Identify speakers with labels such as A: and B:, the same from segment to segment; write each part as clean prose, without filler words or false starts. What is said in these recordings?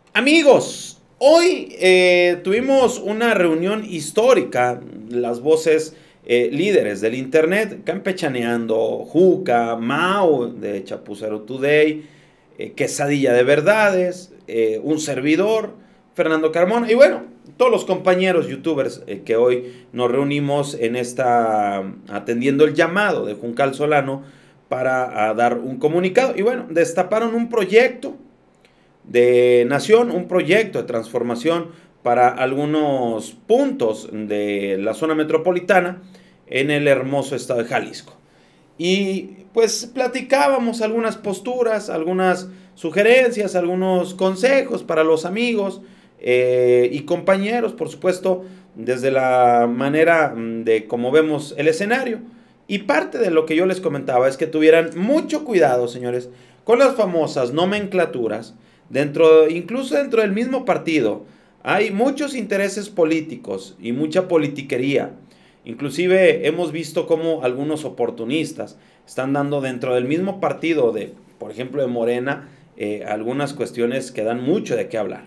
A: Amigos, hoy tuvimos una reunión histórica, las voces líderes del internet, campechaneando, Juca, Mao de Chapucero Today, Quesadilla de Verdades, un servidor, Fernando Carmona, y bueno, todos los compañeros youtubers que hoy nos reunimos en atendiendo el llamado de Juncal Solano para dar un comunicado. Y bueno, destaparon un proyecto de nación, un proyecto de transformación para algunos puntos de la zona metropolitana en el hermoso estado de Jalisco. Y pues platicábamos algunas posturas, algunas sugerencias, algunos consejos para los amigos y compañeros, por supuesto, desde la manera de cómo vemos el escenario. Y parte de lo que yo les comentaba es que tuvieran mucho cuidado, señores, con las famosas nomenclaturas. Incluso dentro del mismo partido hay muchos intereses políticos y mucha politiquería. Inclusive hemos visto cómo algunos oportunistas están dando dentro del mismo partido, por ejemplo de Morena, algunas cuestiones que dan mucho de qué hablar.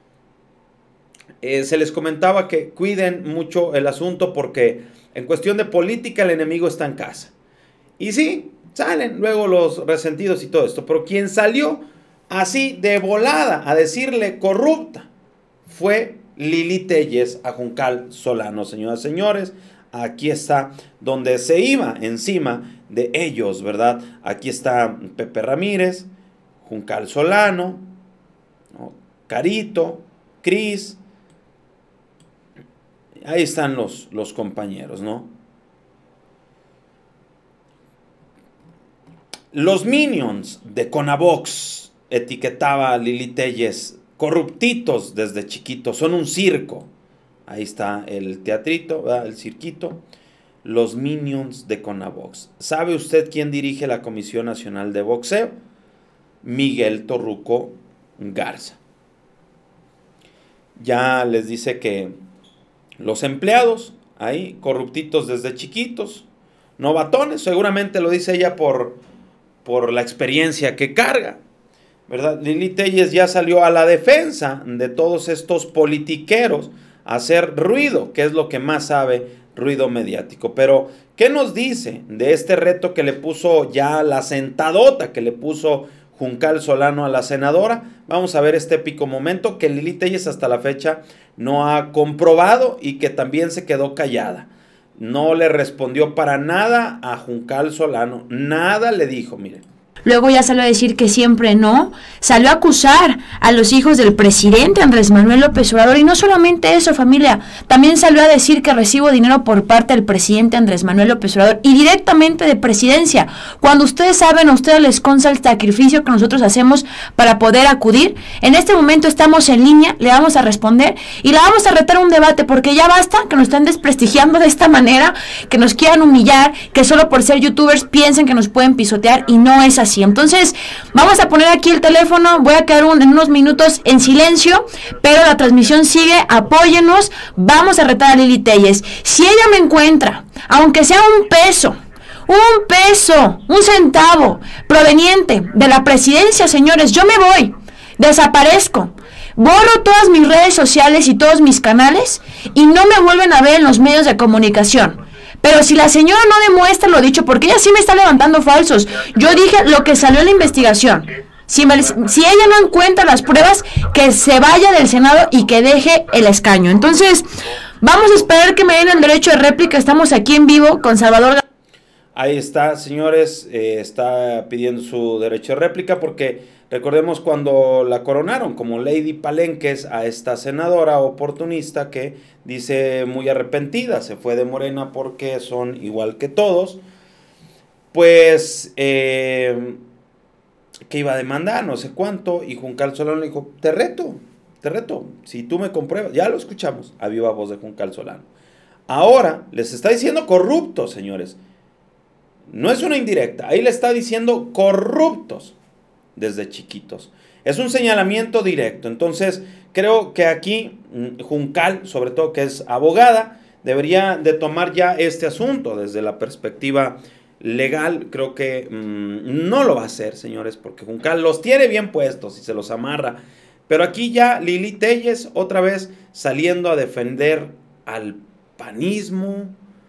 A: Se les comentaba que cuiden mucho el asunto porque en cuestión de política el enemigo está en casa. Y sí, salen luego los resentidos y todo esto, pero quien salió así de volada a decirle corrupta fue Lili Téllez a Juncal Solano. Señoras y señores, aquí está donde se iba encima de ellos, ¿verdad? Aquí está Pepe Ramírez, Juncal Solano, ¿no? Carito, Cris. Ahí están los compañeros, ¿no? Los minions de Conavox, etiquetaba a Lili Téllez, corruptitos desde chiquitos, son un circo. Ahí está el teatrito, ¿verdad? El cirquito. Los minions de Conavox. ¿Sabe usted quién dirige la Comisión Nacional de Boxeo? Miguel Torruco Garza. Ya les dice que los empleados, ahí, corruptitos desde chiquitos, novatones, seguramente lo dice ella por la experiencia que carga, ¿verdad? Lili Téllez ya salió a la defensa de todos estos politiqueros a hacer ruido, que es lo que más sabe, ruido mediático. Pero, ¿qué nos dice de este reto que le puso ya la sentadota que le puso Juncal Solano a la senadora? Vamos a ver este épico momento que Lili Téllez hasta la fecha no ha comprobado y que también se quedó callada. No le respondió para nada a Juncal Solano, nada le dijo, miren.
B: Luego ya salió a decir que siempre no, salió a acusar a los hijos del presidente Andrés Manuel López Obrador, y no solamente eso, familia, también salió a decir que recibo dinero por parte del presidente Andrés Manuel López Obrador y directamente de presidencia, cuando ustedes saben, a ustedes les consta el sacrificio que nosotros hacemos para poder acudir. En este momento estamos en línea, le vamos a responder y la vamos a retar a un debate, porque ya basta que nos estén desprestigiando de esta manera, que nos quieran humillar, que solo por ser youtubers piensen que nos pueden pisotear, y no es así. Entonces, vamos a poner aquí el teléfono, voy a quedar en unos minutos en silencio, pero la transmisión sigue, apóyenos, vamos a retar a Lili Téllez. Si ella me encuentra, aunque sea un peso, un centavo, proveniente de la presidencia, señores, yo me voy, desaparezco, borro todas mis redes sociales y todos mis canales, y no me vuelven a ver en los medios de comunicación. Pero si la señora no demuestra lo dicho, porque ella sí me está levantando falsos. Yo dije lo que salió en la investigación. Si ella no encuentra las pruebas, que se vaya del Senado y que deje el escaño. Entonces, vamos a esperar que me den el derecho de réplica. Estamos aquí en vivo con Salvador.
A: Ahí está, señores, está pidiendo su derecho de réplica porque recordemos cuando la coronaron como Lady Palenques a esta senadora oportunista que dice muy arrepentida, se fue de Morena porque son igual que todos, pues que iba a demandar no sé cuánto, y Juncal Solano le dijo, te reto, si tú me compruebas. Ya lo escuchamos a viva voz de Juncal Solano. Ahora les está diciendo corruptos, señores. No es una indirecta, ahí le está diciendo corruptos desde chiquitos. Es un señalamiento directo. Entonces, creo que aquí Juncal, sobre todo que es abogada, debería de tomar ya este asunto desde la perspectiva legal. Creo que no lo va a hacer, señores, porque Juncal los tiene bien puestos y se los amarra Pero aquí ya Lili Téllez otra vez saliendo a defender al panismo.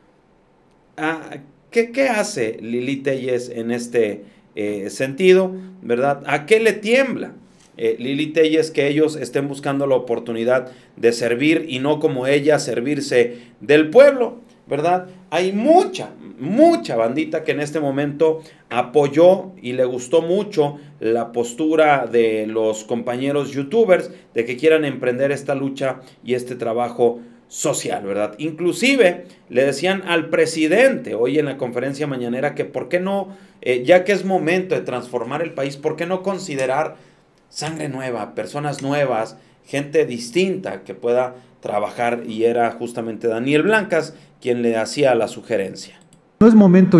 A: ¿Qué hace Lili Téllez en este sentido, verdad? ¿A qué le tiembla Lili Téllez que ellos estén buscando la oportunidad de servir y no como ella servirse del pueblo, verdad? Hay mucha bandita que en este momento apoyó y le gustó mucho la postura de los compañeros youtubers de que quieran emprender esta lucha y este trabajo social, ¿verdad? Inclusive le decían al presidente hoy en la conferencia mañanera que por qué no, ya que es momento de transformar el país, ¿por qué no considerar sangre nueva, personas nuevas, gente distinta que pueda trabajar? Y era justamente Daniel Blancas quien le hacía la sugerencia.
C: No es momento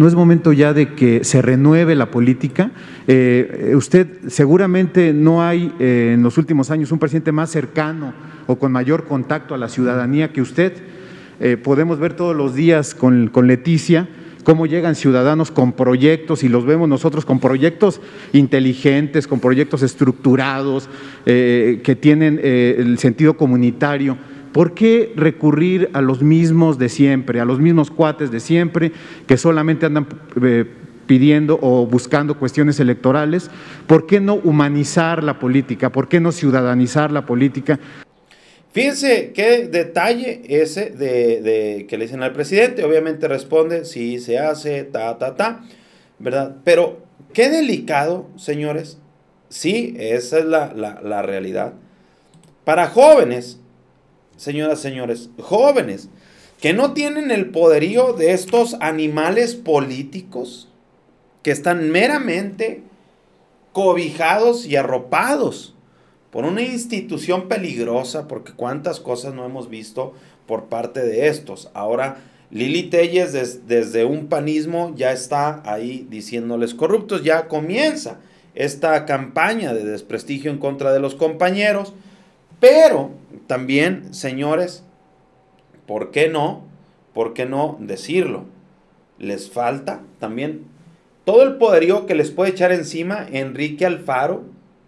C: ya de que se renueve la política. Usted seguramente no hay en los últimos años un presidente más cercano o con mayor contacto a la ciudadanía que usted. Podemos ver todos los días con Leticia cómo llegan ciudadanos con proyectos y los vemos nosotros con proyectos inteligentes, con proyectos estructurados, que tienen el sentido comunitario. ¿Por qué recurrir a los mismos de siempre, a los mismos cuates de siempre que solamente andan pidiendo o buscando cuestiones electorales? ¿Por qué no humanizar la política? ¿Por qué no ciudadanizar la política?
A: Fíjense qué detalle ese de que le dicen al presidente. Obviamente responde, sí se hace, ¿verdad? Pero qué delicado, señores. Sí, esa es la realidad. Para jóvenes, señoras, señores, jóvenes que no tienen el poderío de estos animales políticos que están meramente cobijados y arropados por una institución peligrosa, porque cuántas cosas no hemos visto por parte de estos. Ahora Lili Téllez desde un panismo ya está ahí diciéndoles corruptos, ya comienza esta campaña de desprestigio en contra de los compañeros. Pero también, señores, ¿por qué no? ¿Por qué no decirlo? Les falta también todo el poderío que les puede echar encima Enrique Alfaro,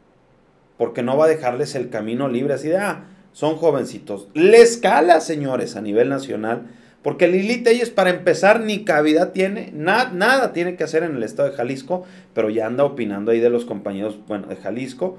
A: porque no va a dejarles el camino libre, así de, son jovencitos. Les cala, señores, a nivel nacional, porque Lili Téllez, para empezar, ni cavidad tiene, nada tiene que hacer en el estado de Jalisco, pero ya anda opinando ahí de los compañeros, bueno, de Jalisco,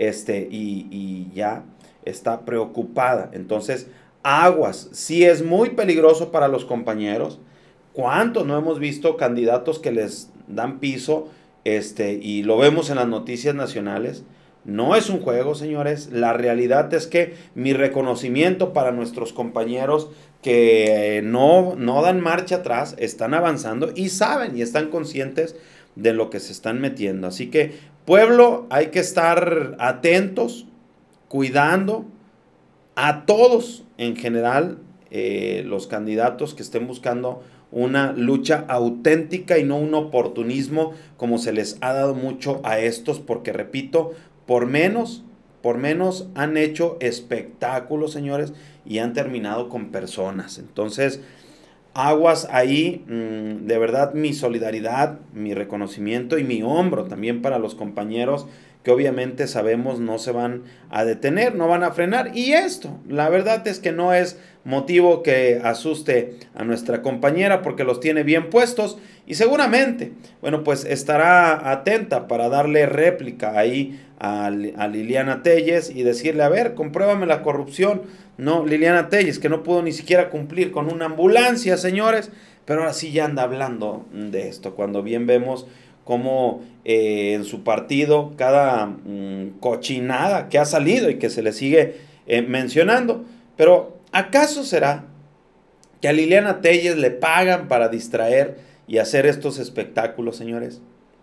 A: y ya está preocupada. Entonces, aguas, sí es muy peligroso para los compañeros. ¿Cuántos no hemos visto candidatos que les dan piso, y lo vemos en las noticias nacionales? No es un juego, señores. La realidad es que mi reconocimiento para nuestros compañeros que no dan marcha atrás, están avanzando y saben y están conscientes de lo que se están metiendo. Así que, pueblo, hay que estar atentos, cuidando a todos en general, los candidatos que estén buscando una lucha auténtica y no un oportunismo como se les ha dado mucho a estos, porque repito, por menos han hecho espectáculos, señores, y han terminado con personas. Entonces, aguas ahí, de verdad mi solidaridad, mi reconocimiento y mi hombro también para los compañeros que obviamente sabemos no se van a detener, no van a frenar. Y esto, la verdad es que no es motivo que asuste a nuestra compañera, porque los tiene bien puestos y seguramente, bueno, pues estará atenta para darle réplica ahí a Liliana Téllez y decirle, a ver, compruébame la corrupción. No, Liliana Téllez, que no pudo ni siquiera cumplir con una ambulancia, señores, pero ahora sí ya anda hablando de esto, cuando bien vemos cómo en su partido cada cochinada que ha salido y que se le sigue mencionando. Pero ¿acaso será que a Liliana Téllez le pagan para distraer y hacer estos espectáculos, señores?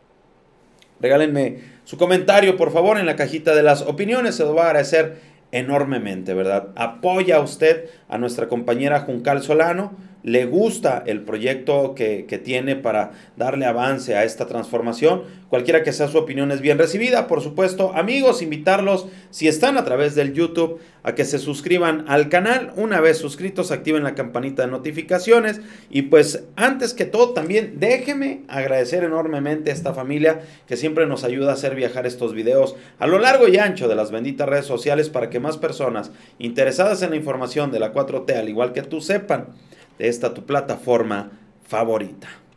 A: Regálenme su comentario, por favor, en la cajita de las opiniones. Se lo va a agradecer enormemente, ¿verdad? Apoya usted a nuestra compañera Juncal Solano, le gusta el proyecto que tiene para darle avance a esta transformación, cualquiera que sea su opinión es bien recibida. Por supuesto, amigos, invitarlos, si están a través del YouTube, a que se suscriban al canal. Una vez suscritos, activen la campanita de notificaciones. Y pues, antes que todo, también déjeme agradecer enormemente a esta familia que siempre nos ayuda a hacer viajar estos videos a lo largo y ancho de las benditas redes sociales, para que más personas interesadas en la información de la 4T, al igual que tú, sepan de esta tu plataforma favorita.